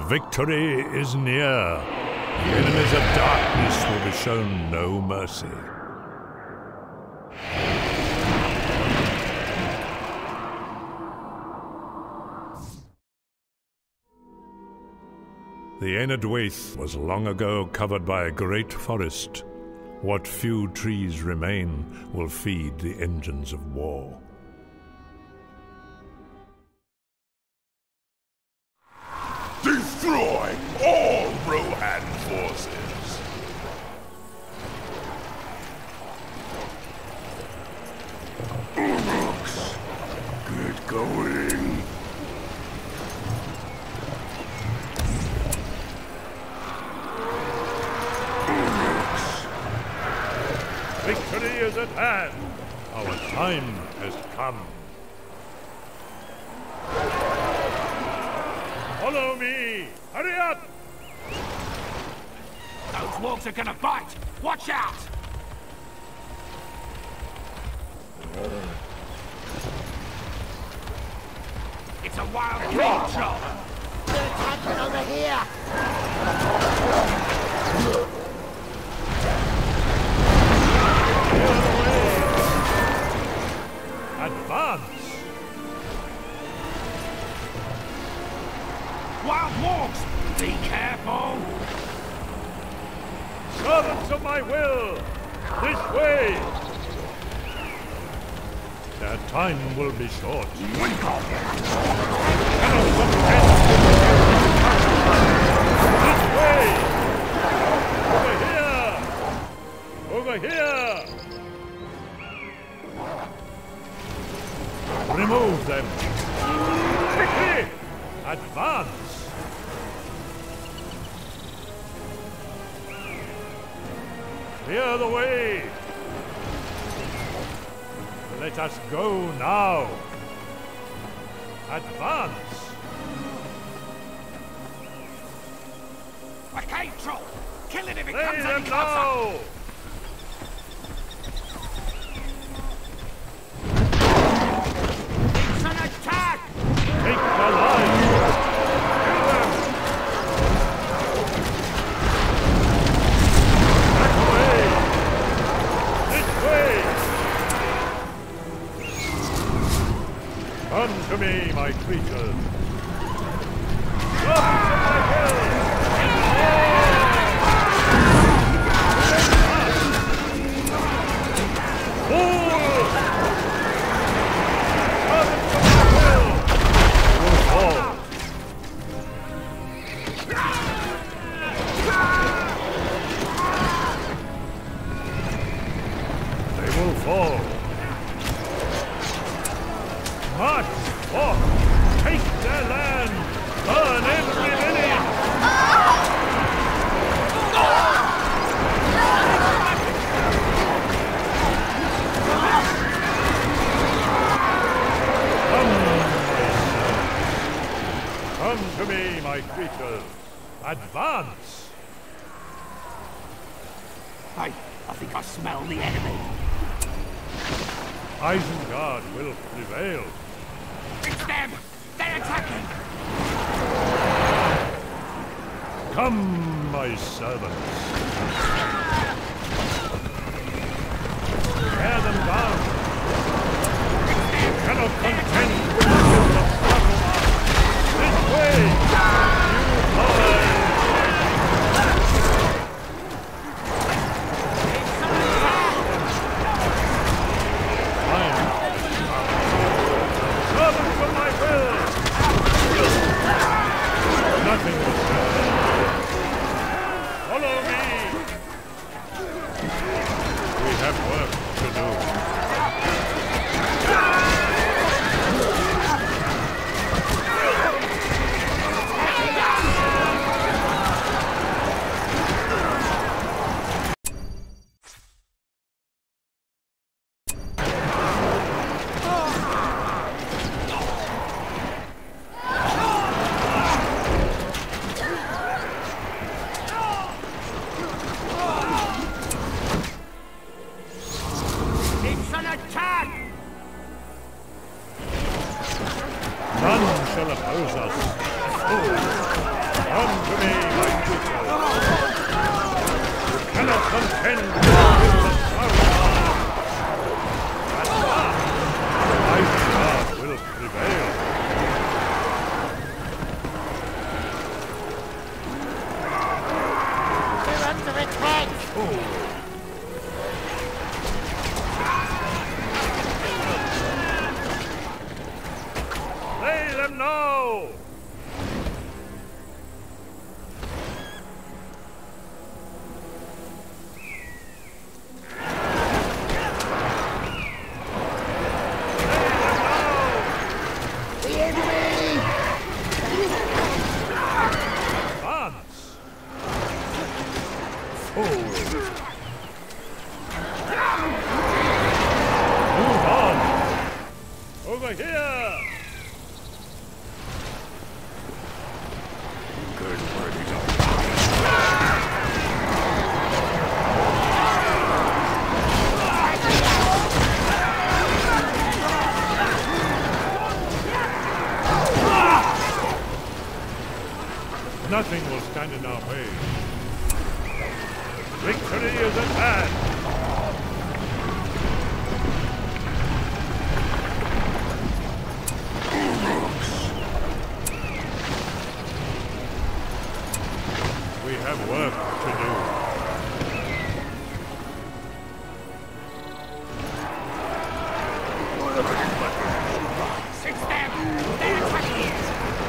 Victory is near. The enemies of darkness will be shown no mercy. The Enedwaith was long ago covered by a great forest. What few trees remain will feed the engines of war. Destroy all Rohan forces! Uruks, get going! Uruks. Victory is at hand. Our time has come. Follow me! Hurry up! Those wargs are gonna bite! Watch out! It's a wild cave troll! They're attacking over here! Advance! Wild wargs! Be careful! Servants of my will! This way! Their time will be short. Cannot contend. This way! Over here! Over here! Remove them! Quickly! Advance! Clear the way! Let us go now! Advance! A cave troll! Kill it if it Lay comes them any closer! low! It's an attack! Take the line! Kill them! Back away! This way! Come to me, my creatures! Come to my will! Fall. March forth! Take their land! Burn every village! Come to me, my creatures! Advance! I think I smell the enemy. Isengard will prevail. It's them! They're attacking! Come, my servants. Tear them down. You cannot contend with the will of Saruman. This way! You lie! Nothing will follow me! We have work to do. None shall oppose us. Oh, to me, my pupil. You cannot contend with the will of Sauron. At last, my God will prevail. We're under attack! Slay them now! The enemy! Advance! Forward! Move on! Over here! Good worthy dog. Nothing will stand in our way. Victory is at hand! We have work to do. Six them! They're attacking it!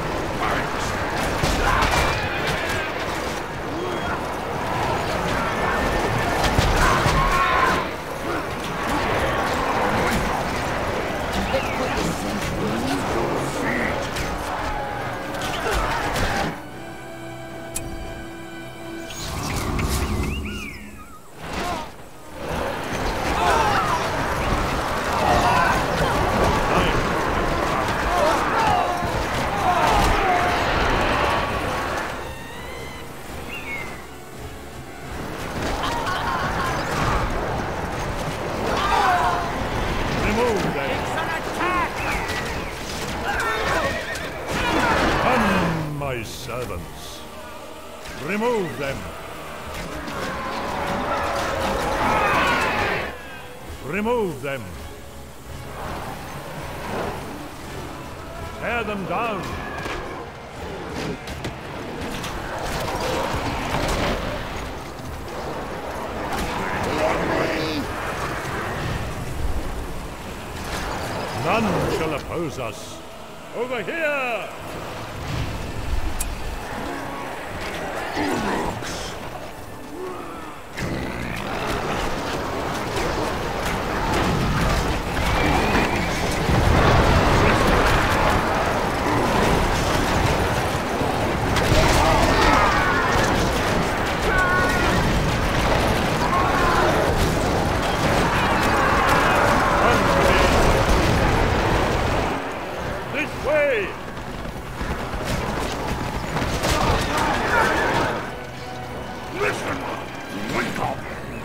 Remove them! It's an attack! Come, my servants. Remove them. Remove them. Tear them down. None shall oppose us. Over here! This way! Listen! Wake up!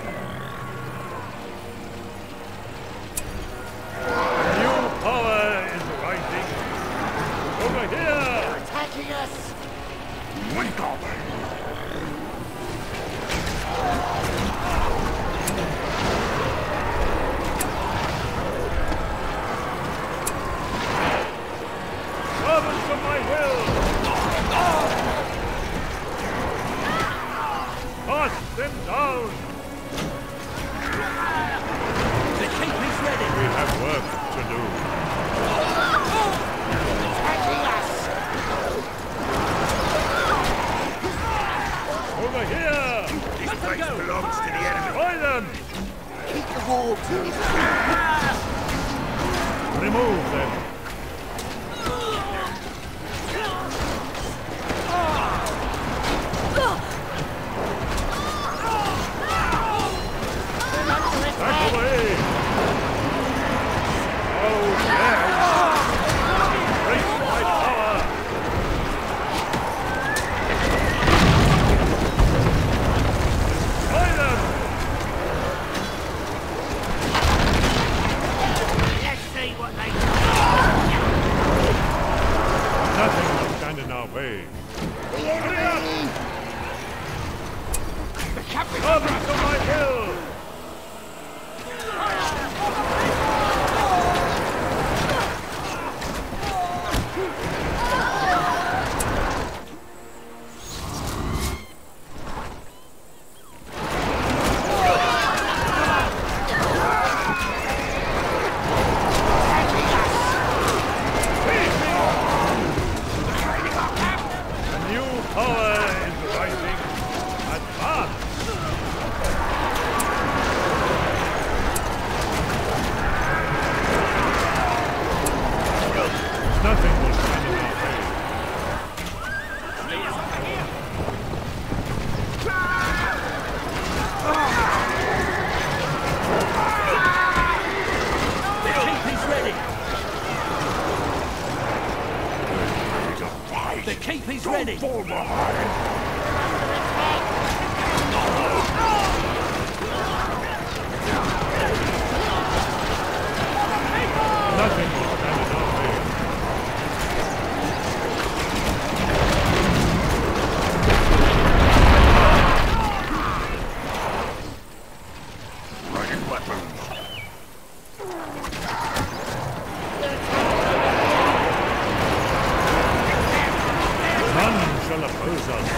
New power is rising. Over here! Attacking us! Wake up! Servants of my will! Cast them down! The cape is ready! We have work to do. Attacking us! Over here! This place belongs to the enemy. Try them! Keep the wolves in his Remove them. Back away! Oh, yes! Embrace my power! Try them! Let's see what they do! enemy! Fall behind! Nothing will stand in our way. Running weapons! None shall oppose us.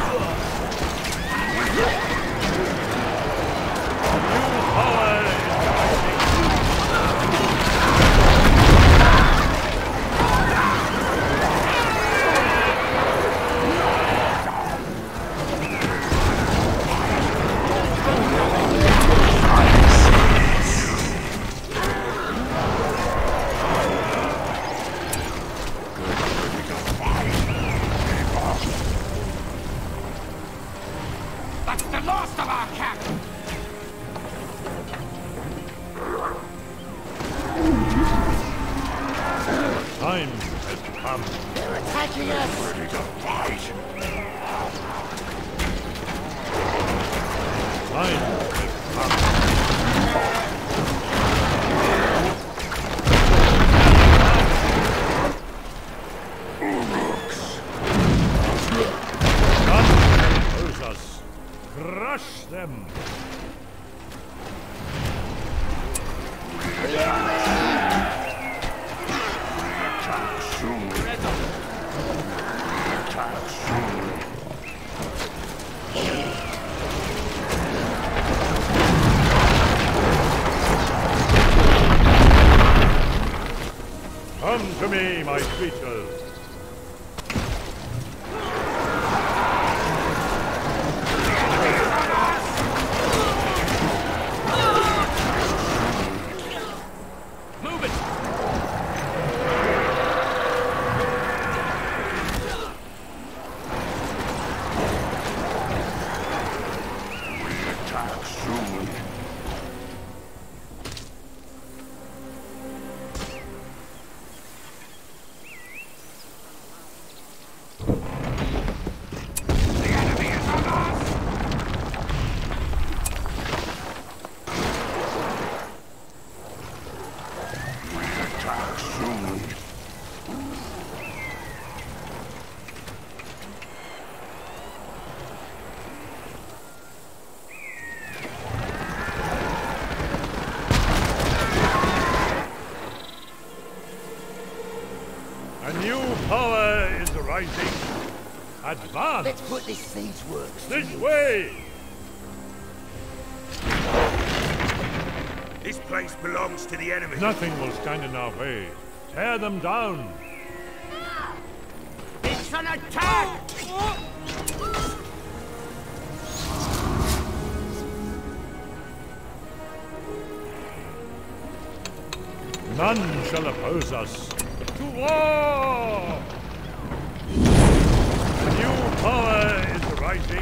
New power is rising. That's the last of our camp! Time has come. They're attacking us! Ready to fight! Time has come. None can oppose us. Crush them. Attack soon! Attack soon! Come to me, my creatures. Move it! Attack soon! The enemy is on us! Attack soon! A new power is rising. Advance. Let's put this siege works. This way. This place belongs to the enemy. Nothing will stand in our way. Tear them down. It's an attack! None shall oppose us. To war! A new power is rising.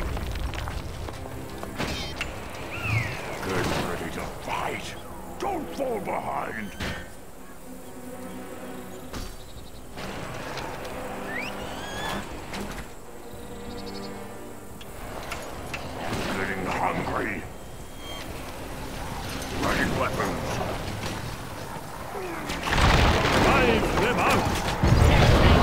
Get ready to fight! Don't fall behind! Getting hungry! Running weapons! Drive them out.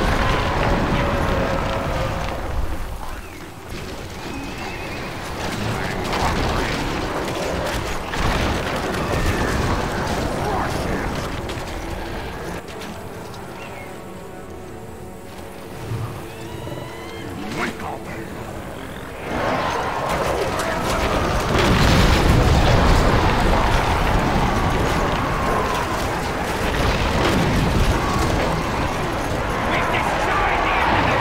Wake up! We've destroyed the enemy!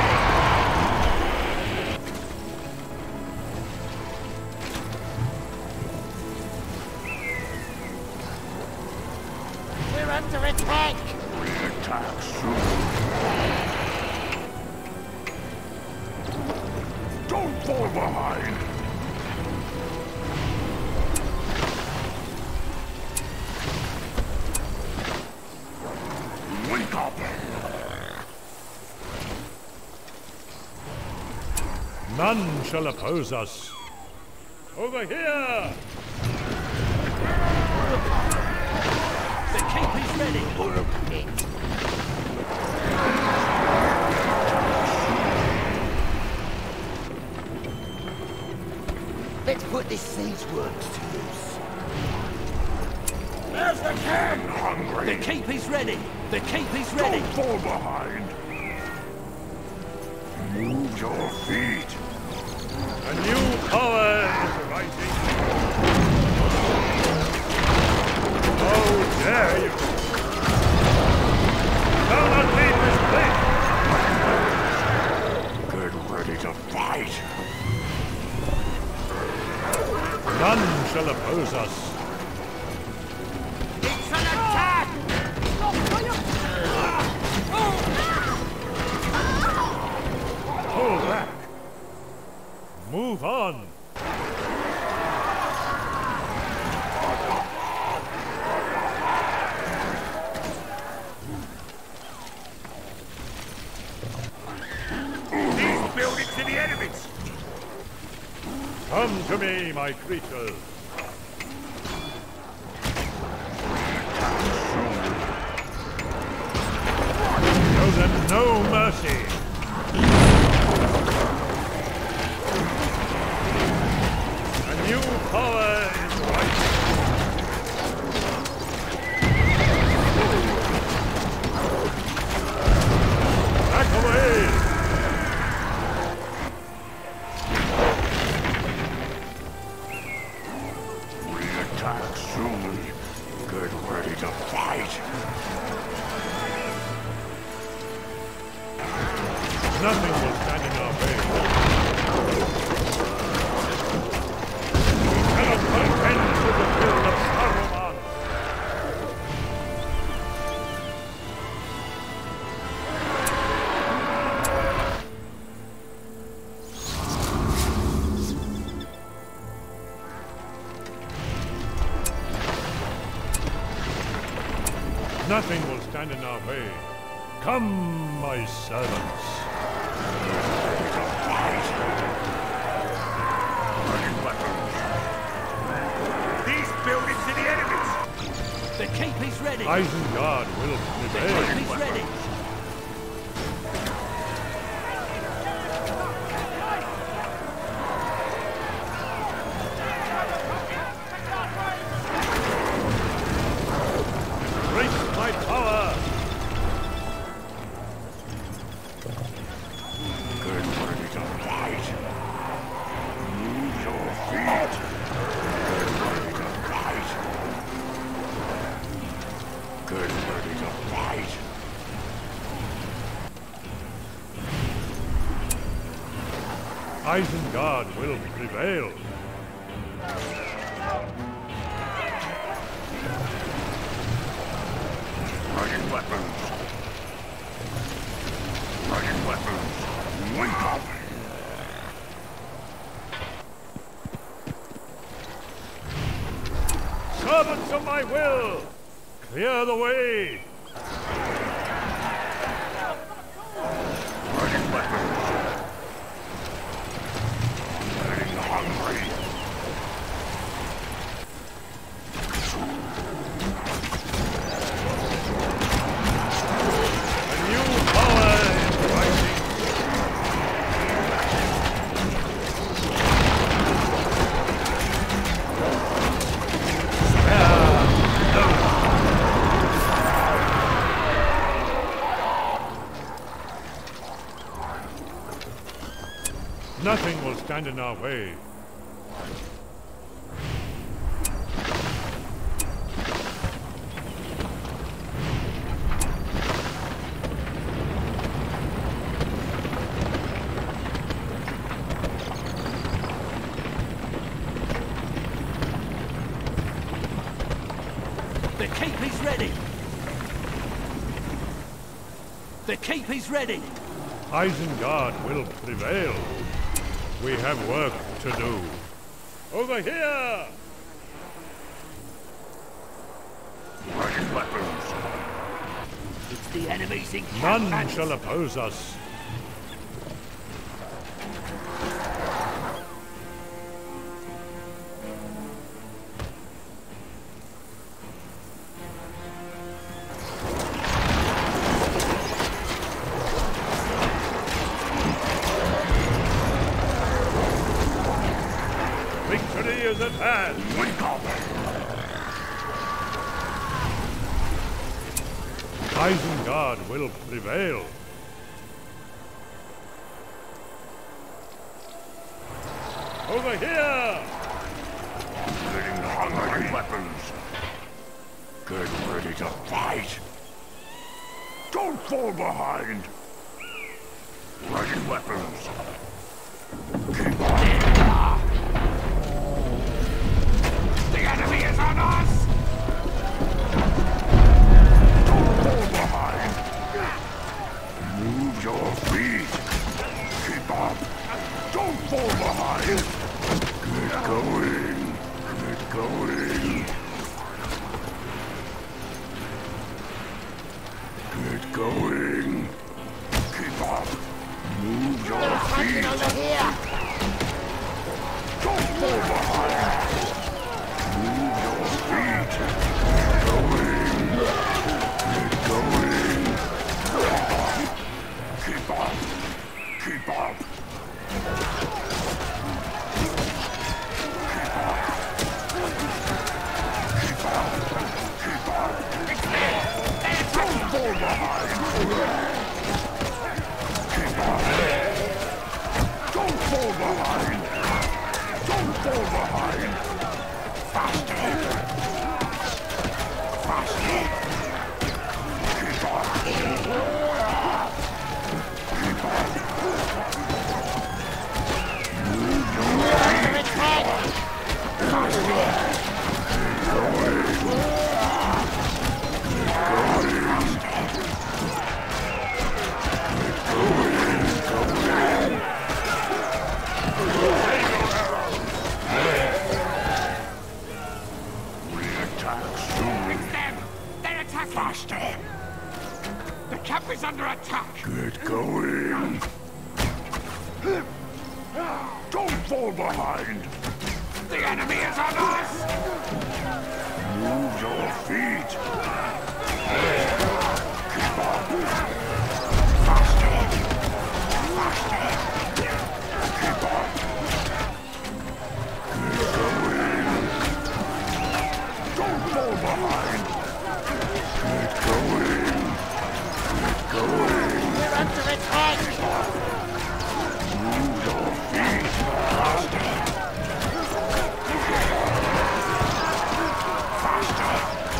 We're under attack! Attack soon! Don't fall behind! Wake up! None shall oppose us. Over here! The keep is ready. Let's put this siege works to use. There's the king, hungry. The keep is ready. The keep is ready. Don't fall behind. Move your feet. A new power is rising. How dare you! Shall not leave this place! Get ready to fight. None shall oppose us. It's an attack! Pull back. Move on. These buildings are the enemies. Come to me, my creatures. Show them no mercy. A new power is rising. Back away! Attack soon. Get ready to fight. Nothing will stand in our way. We cannot contend with the will of Saruman. Nothing will stand in our way. Come, my servants. Running weapons. These buildings are the enemies. The keep is ready. Isengard will The prevail. keep is ready. Embrace my power. Get ready to fight. Move your feet. Get ready to fight. Get ready to fight. Isengard will prevail. Running weapons. Running weapons. Wake up. Servants of my will, clear the way. Running weapons. Getting hungry. A new power is rising. Nothing will stand in our way. The keep is ready. The keep is ready. Isengard will prevail. We have work to do. Over here! Running weapons. It's the enemy's None encampment. shall oppose us. Isengard will prevail. Over here! Getting the hungry weapons. Get ready to fight. Don't fall behind. Ready weapons. Keep on. The enemy is on us! Don't fall behind. Move your feet. Keep up. Don't fall behind. Get going. Get going. Get going. Keep up. Move your feet. Over here! Don't fall behind. Move your feet. Get going. Get going. Keep up. Keep up. Keep up. Keep up. Keep up. Don't fall behind. Keep up. Don't fall behind. Don't fall behind. Faster. Faster. Keep up. Keep up. Move your feet. Faster. Keep going. Keep going. We attack soon. It's them! They're attacking! Faster. The camp is under attack! Get going. Don't fall behind. The enemy is on us! Move your feet. Keep up. Faster. Faster. Keep up. Get going. Don't fall behind. Get going. Get going. We're under attack! Move your feet. Faster. Faster.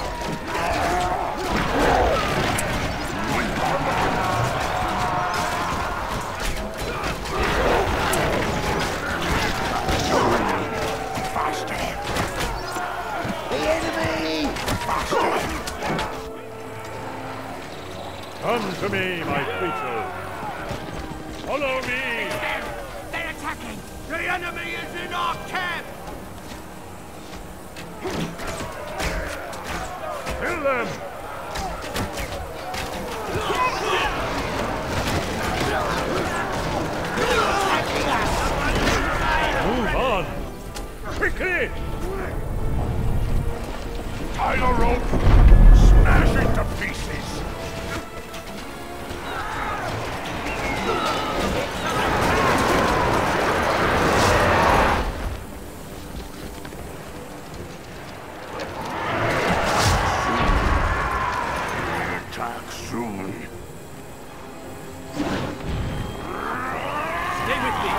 Faster. The enemy! Come to me, my creatures. Follow me. Them! They're attacking! The enemy is in our camp! Kill them. Move on. Quickly. Tie the rope. Smash it to pieces. Attack soon. Stay with me!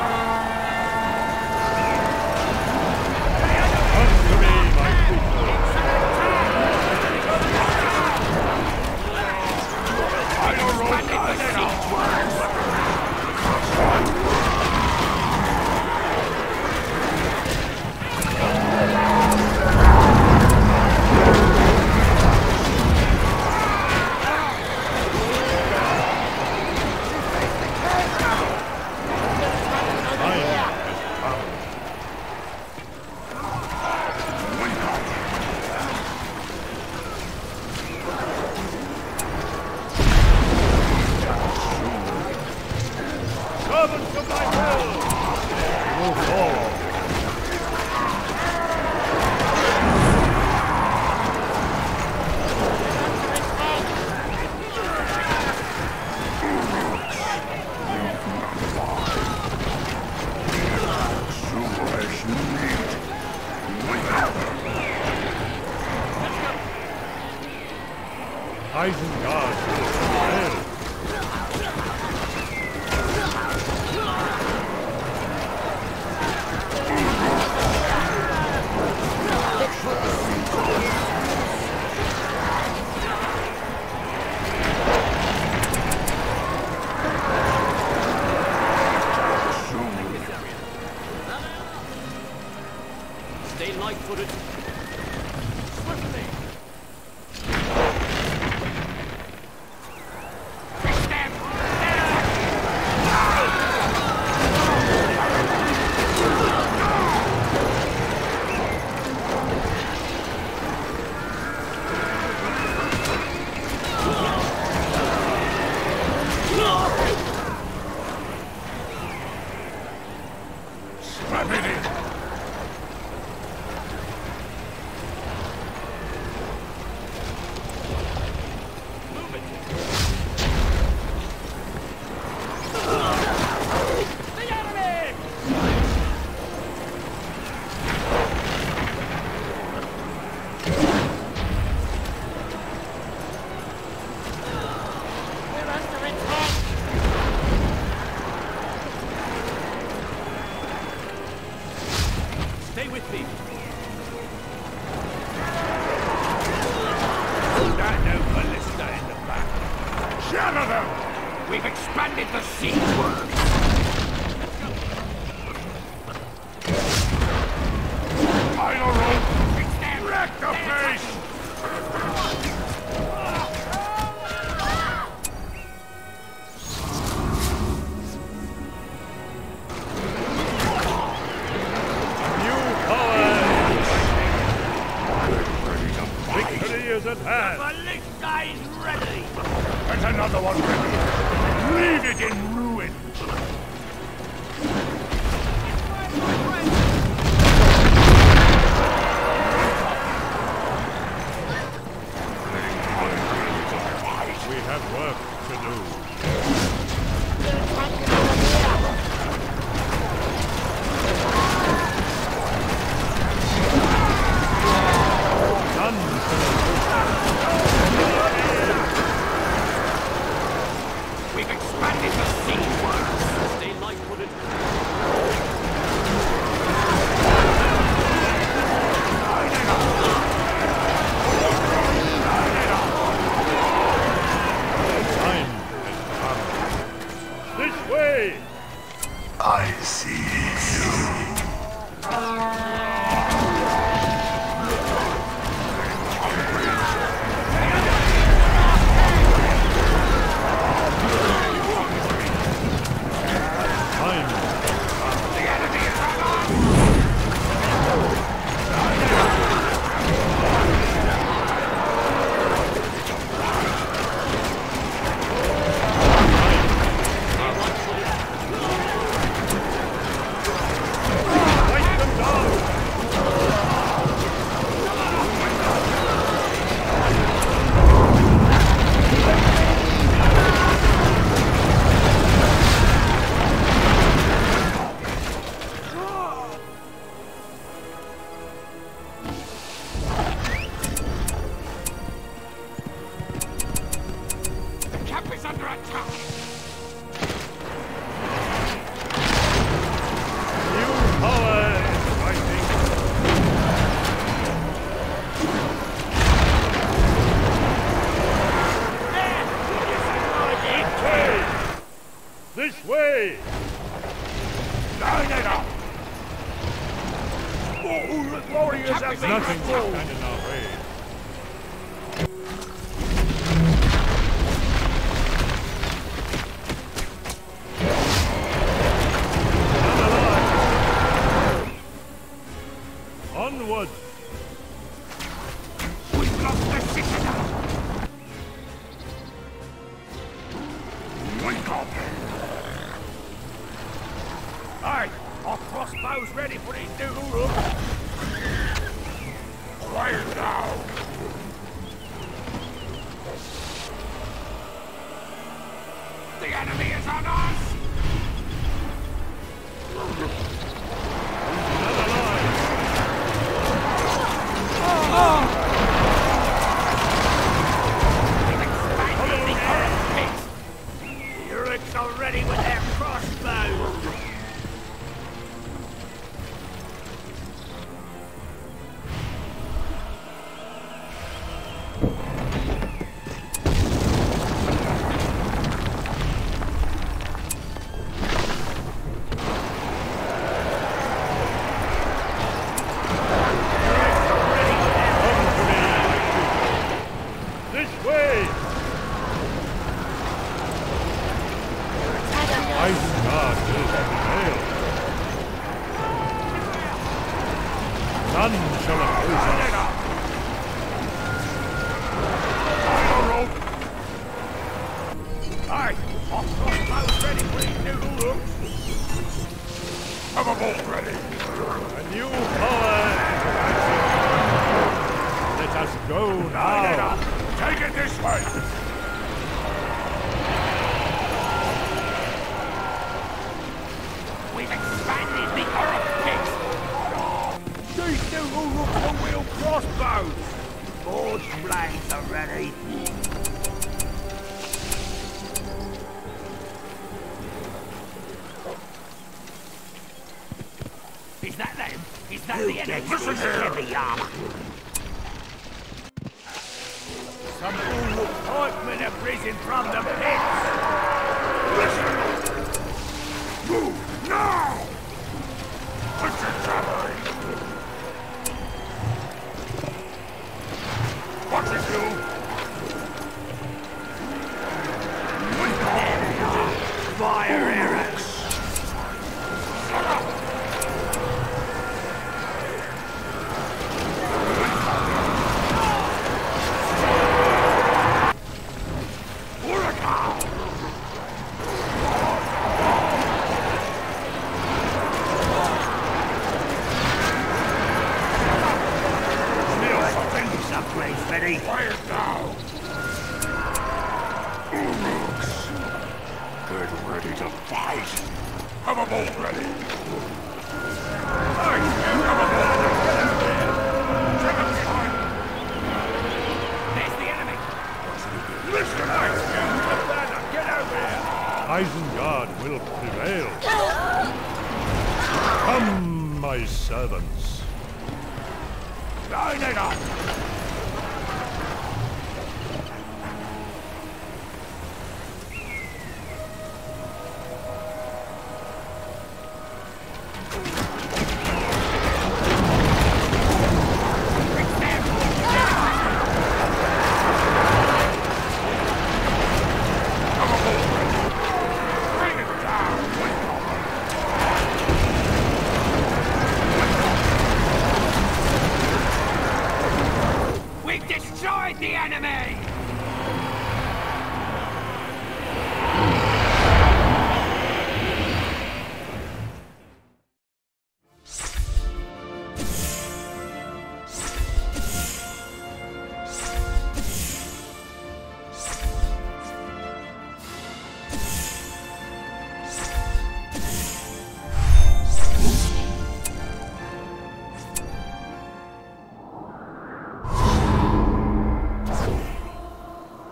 Come to me, my creatures. Isengard will prevail. Stay light-footed. Swiftly. Slam it in. We're under attack! Stay with me. That no ballista in the back. Shatter them! We've expanded the siege works. Final rope! Wreck the place! New power! Victory is at hand! Ballista is ready. There's another one ready. Leave it in ruin! We have work to do. We're attacking over here! We've expanded the siege works. Stay light-footed. Time has come. This way! I see you. Time. Fight them down! The camp is under attack. New power is rising. This way! Line it up! Warriors have been Nothing can destroyed. stand in our way. Onward! We've lost the citadel. Wake up! Aye, our crossbows ready for these new Quiet down! The enemy is on us. Another line! way! Isengard will prevail. None shall oppose us. Aye, almost ready, please, noodle looks. Have a bolt ready. A new power. Let us go now. Take it this way. We've expanded the Earth Pit! These noodle looks are wheel crossbows. Forge blades are ready. Is that them? Is that the enemy? Listen here. Heavy armor. Some Uluk pikemen have risen from the pits. Listen. Move now. Put your cavalry. Watch it, you. There they are. Fire arrows. Shut up. Ready? Quiet now! Uruks! Get ready to fight! Have a bolt ready! Hey! Have a bolt ready! Get out there! Check up behind! There's the enemy! Listen, Ice! Get out there! Isengard will prevail. Come, my servants. Line it up! Destroyed the enemy!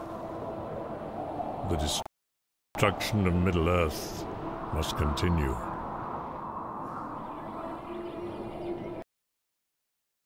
The destruction of Middle-earth must continue.